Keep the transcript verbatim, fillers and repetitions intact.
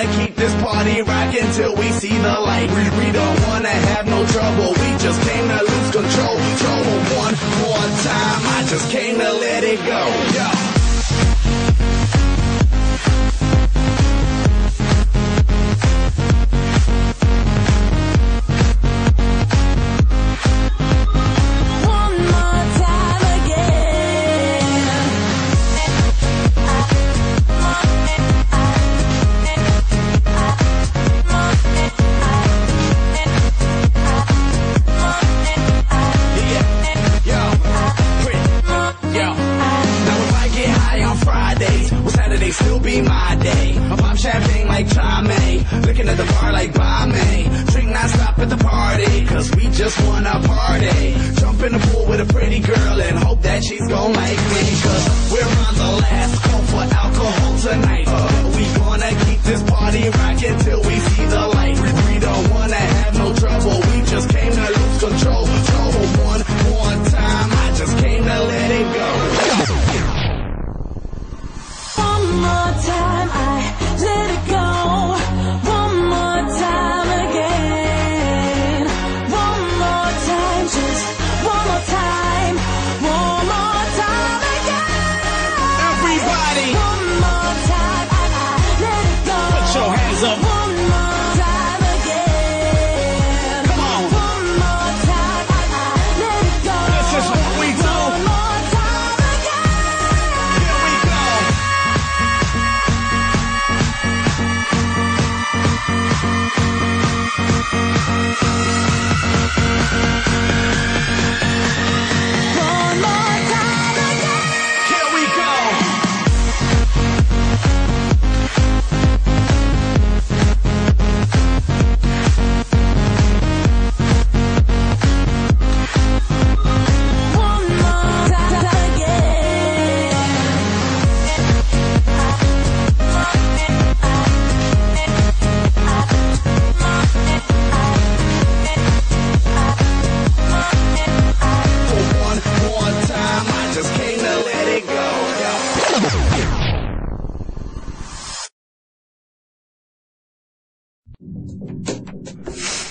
gonna keep this party rocking till we see the light. We, we don't wanna have no trouble, we just came to lose control. Trouble one more time, I just came to let it go. Yeah. Still be my day. I pop champagne like Trame, looking at the bar like Bomay. Drink non-stop at the party, cause we just wanna party. Jump in the pool with a pretty girl and hope that she's gon' like me, cause we're on the last call for alcohol tonight. uh, We gonna keep this party rocking till we see the light. We, we don't wanna have no trouble, we just came to lose control. Trouble one more time, I just came to let it go. One more time, I let it go. One more time again. One more time, just one more time. One more time again. Everybody, one more time, I, I let it go. Put your hands up. One more time again. Come on. One more time, I, I let it go. This is what we do. One more time again. Here we go. One more time again. Here we go. One more time again. For one more time, I just came to let it go. Yeah.